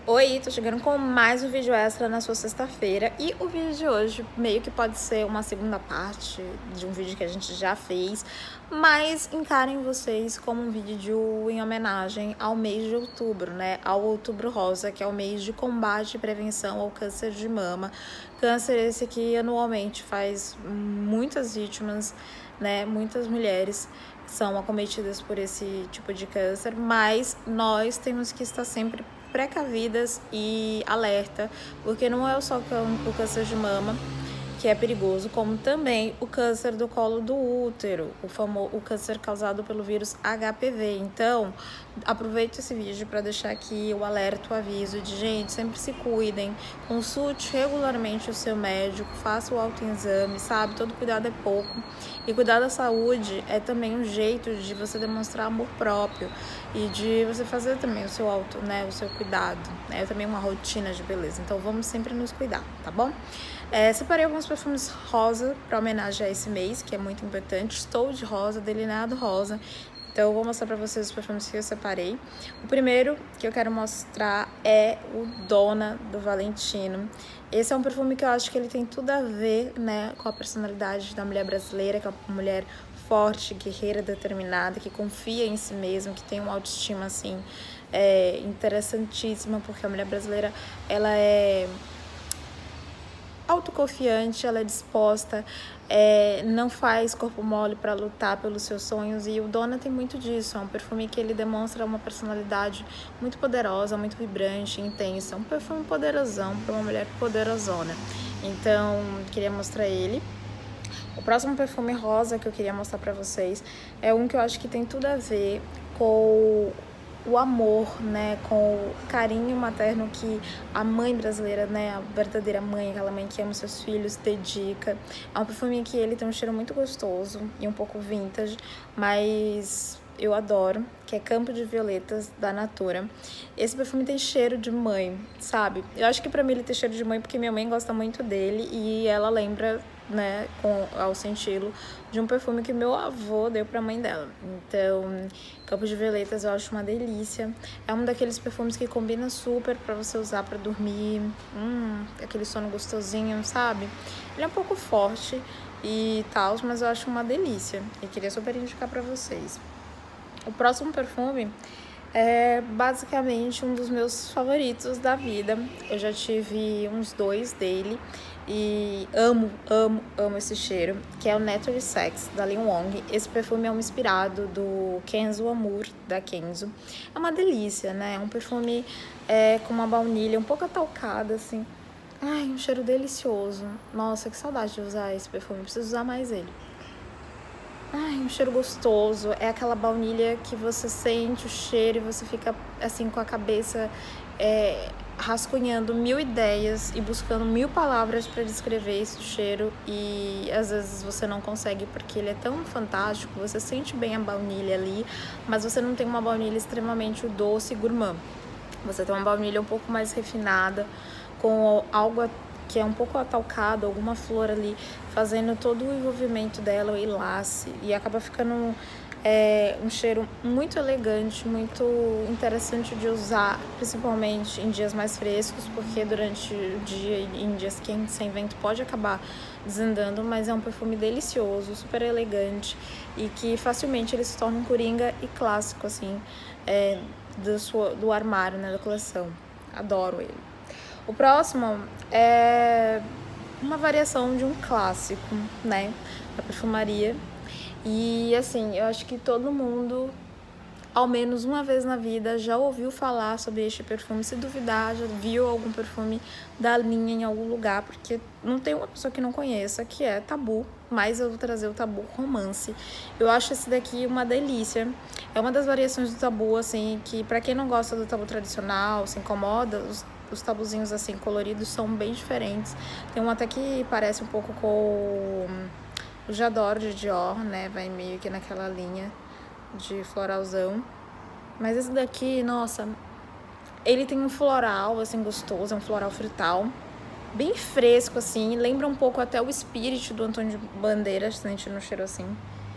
Oi, tô chegando com mais um vídeo extra na sua sexta-feira. E o vídeo de hoje meio que pode ser uma segunda parte de um vídeo que a gente já fez, mas encarem vocês como um vídeo em homenagem ao mês de outubro, né? Ao Outubro Rosa, que é o mês de combate e prevenção ao câncer de mama. Câncer esse que anualmente faz muitas vítimas, né? Muitas mulheres são acometidas por esse tipo de câncer, mas nós temos que estar sempre precavidas e alerta, porque não é só o câncer de mama que é perigoso, como também o câncer do colo do útero, o câncer causado pelo vírus HPV. Então, aproveito esse vídeo para deixar aqui o alerta, o aviso de gente, sempre se cuidem, consulte regularmente o seu médico, faça o autoexame, sabe? Todo cuidado é pouco. E cuidar da saúde é também um jeito de você demonstrar amor próprio e de você fazer também o seu o seu cuidado. É também uma rotina de beleza. Então vamos sempre nos cuidar, tá bom? Separei alguns perfumes rosa para homenagear esse mês, que é muito importante. Estou de rosa, delineado rosa. Então eu vou mostrar para vocês os perfumes que eu separei. O primeiro que eu quero mostrar é o Donna, do Valentino. Esse é um perfume que eu acho que ele tem tudo a ver, né, com a personalidade da mulher brasileira, que é uma mulher forte, guerreira, determinada, que confia em si mesma, que tem uma autoestima, assim, interessantíssima, porque a mulher brasileira, ela é autoconfiante, ela é disposta, não faz corpo mole para lutar pelos seus sonhos, e o Donna tem muito disso. É um perfume que ele demonstra uma personalidade muito poderosa, muito vibrante, intensa, um perfume poderosão para uma mulher poderosona. Então, queria mostrar ele. O próximo perfume rosa que eu queria mostrar para vocês é um que eu acho que tem tudo a ver com o amor, né, com o carinho materno que a mãe brasileira, né, a verdadeira mãe, aquela mãe que ama seus filhos, dedica. É um perfume que ele tem um cheiro muito gostoso e um pouco vintage, mas eu adoro, que é Campo de Violetas, da Natura. Esse perfume tem cheiro de mãe, sabe? Eu acho que pra mim ele tem cheiro de mãe porque minha mãe gosta muito dele e ela lembra, né, ao senti-lo, de um perfume que meu avô deu pra mãe dela. Então, Campo de Violetas eu acho uma delícia. É um daqueles perfumes que combina super pra você usar pra dormir, aquele sono gostosinho, sabe? Ele é um pouco forte e tal, mas eu acho uma delícia e queria super indicar pra vocês. O próximo perfume é basicamente um dos meus favoritos da vida. Eu já tive uns 2 dele e amo esse cheiro, que é o Nectar Sex, da Li Wong. Esse perfume é um inspirado do Kenzo Amour, da Kenzo. É uma delícia, né? É um perfume com uma baunilha um pouco atalcada, assim. Ai, um cheiro delicioso. Nossa, que saudade de usar esse perfume. Preciso usar mais ele. Ai, um cheiro gostoso, é aquela baunilha que você sente o cheiro e você fica assim com a cabeça rascunhando 1000 ideias e buscando 1000 palavras para descrever esse cheiro, e às vezes você não consegue porque ele é tão fantástico, você sente bem a baunilha ali, mas você não tem uma baunilha extremamente doce e gourmand. Você tem uma baunilha um pouco mais refinada, com algo que é um pouco atalcado, alguma flor ali, fazendo todo o envolvimento dela, o enlace, e acaba ficando um cheiro muito elegante, muito interessante de usar, principalmente em dias mais frescos, porque durante o dia, em dias quentes, sem vento, pode acabar desandando, mas é um perfume delicioso, super elegante, e que facilmente ele se torna um coringa e clássico, assim, do armário, né, da coleção. Adoro ele. O próximo é uma variação de um clássico, né, da perfumaria. E assim, eu acho que todo mundo, ao menos uma vez na vida, já ouviu falar sobre este perfume. Se duvidar, já viu algum perfume da linha em algum lugar, porque não tem uma pessoa que não conheça, que é Tabu, mas eu vou trazer o Tabu Romance. Eu acho esse daqui uma delícia. É uma das variações do Tabu, assim, que pra quem não gosta do Tabu tradicional, se incomoda, os tabuzinhos assim coloridos são bem diferentes. Tem um até que parece um pouco com o J'adore de Dior, né? Vai meio que naquela linha de floralzão. Mas esse daqui, nossa, ele tem um floral assim gostoso, é um floral frutal, bem fresco assim, lembra um pouco até o Spirit do Antônio Bandeiras, sentindo o cheiro assim.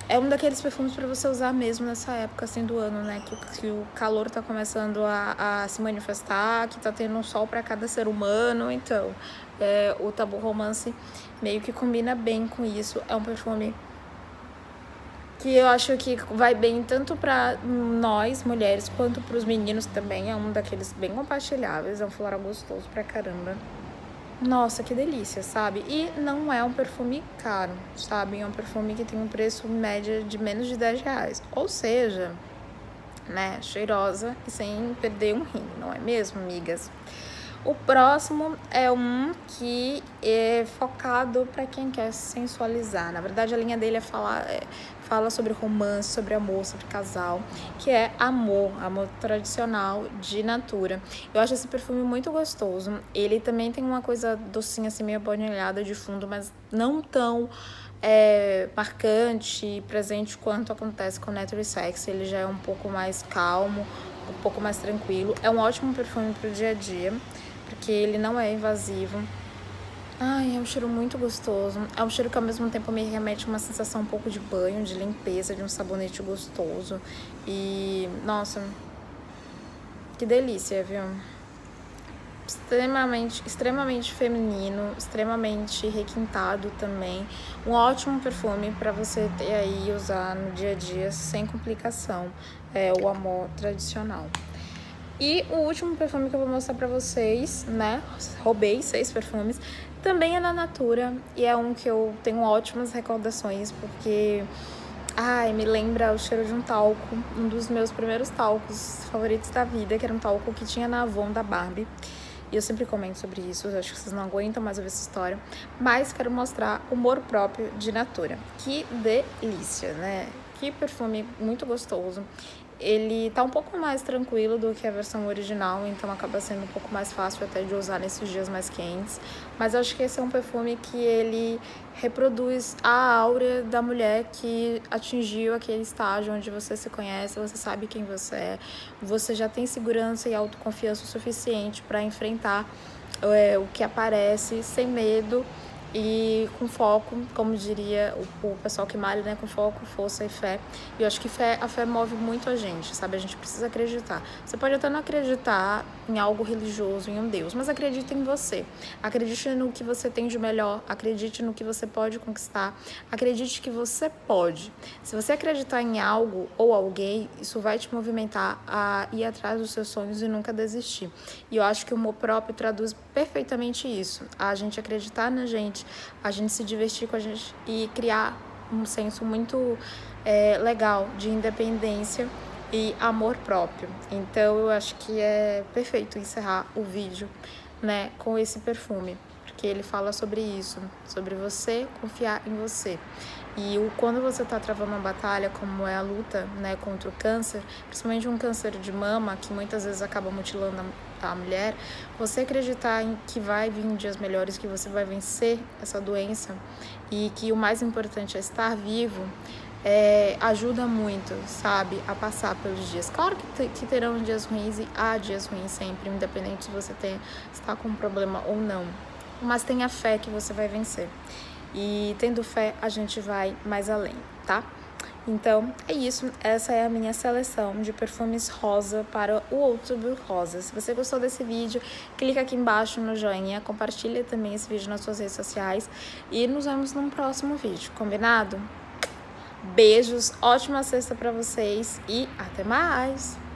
É um daqueles perfumes para você usar mesmo nessa época assim do ano, né? Que o calor tá começando a se manifestar, que tá tendo um sol para cada ser humano. Então, o Tabu Romance meio que combina bem com isso. É um perfume que eu acho que vai bem tanto para nós, mulheres, quanto para os meninos também. É um daqueles bem compartilháveis, é um floral gostoso pra caramba. Nossa, que delícia, sabe? E não é um perfume caro, sabe? É um perfume que tem um preço média de menos de 10 reais. Ou seja, né, cheirosa e sem perder um rim, não é mesmo, amigas? O próximo é um que é focado para quem quer se sensualizar. Na verdade, a linha dele fala sobre romance, sobre amor, sobre casal, que é amor tradicional de Natura. Eu acho esse perfume muito gostoso. Ele também tem uma coisa docinha, assim, meio abaunilhada de fundo, mas não tão marcante e presente quanto acontece com o Natural Sex. Ele já é um pouco mais calmo, um pouco mais tranquilo. É um ótimo perfume para o dia a dia, porque ele não é invasivo. Ai, é um cheiro muito gostoso. É um cheiro que ao mesmo tempo me remete a uma sensação um pouco de banho, de limpeza, de um sabonete gostoso. E, nossa, que delícia, viu? Extremamente feminino, extremamente requintado também. Um ótimo perfume para você ter aí e usar no dia a dia sem complicação. É o Amor tradicional. E o último perfume que eu vou mostrar pra vocês, né? Roubei 6 perfumes. Também é da Natura e é um que eu tenho ótimas recordações, porque me lembra o cheiro de um talco, um dos meus primeiros talcos favoritos da vida, que era um talco que tinha na Avon da Barbie. E eu sempre comento sobre isso, eu acho que vocês não aguentam mais ouvir essa história. Mas quero mostrar o Amor Próprio de Natura. Que delícia, né? Que perfume muito gostoso. Ele tá um pouco mais tranquilo do que a versão original, então acaba sendo um pouco mais fácil até de usar nesses dias mais quentes. Mas eu acho que esse é um perfume que ele reproduz a áurea da mulher que atingiu aquele estágio onde você se conhece, você sabe quem você já tem segurança e autoconfiança o suficiente para enfrentar o que aparece sem medo e com foco, como diria o pessoal que malha, né? Com foco, força e fé. E eu acho que a fé move muito a gente, sabe? A gente precisa acreditar. Você pode até não acreditar em algo religioso, em um Deus, mas acredite em você. Acredite no que você tem de melhor, acredite no que você pode conquistar, acredite que você pode. Se você acreditar em algo ou alguém, isso vai te movimentar a ir atrás dos seus sonhos e nunca desistir. E eu acho que o Amor Próprio traduz perfeitamente isso. A gente acreditar na gente, a gente se divertir com a gente e criar um senso muito legal de independência e amor próprio. Então eu acho que é perfeito encerrar o vídeo, né, com esse perfume, porque ele fala sobre isso, sobre você confiar em você. E quando você está travando uma batalha, como é a luta, né, contra o câncer, principalmente um câncer de mama, que muitas vezes acaba mutilando a mulher, você acreditar em que vai vir dias melhores, que você vai vencer essa doença e que o mais importante é estar vivo, ajuda muito, sabe, a passar pelos dias. Claro que terão dias ruins e há dias ruins sempre, independente se você está com um problema ou não, mas tenha fé que você vai vencer. E tendo fé, a gente vai mais além, tá? Então, é isso. Essa é a minha seleção de perfumes rosa para o Outubro Rosa. Se você gostou desse vídeo, clica aqui embaixo no joinha, compartilha também esse vídeo nas suas redes sociais e nos vemos num próximo vídeo, combinado? Beijos, ótima sexta para vocês e até mais!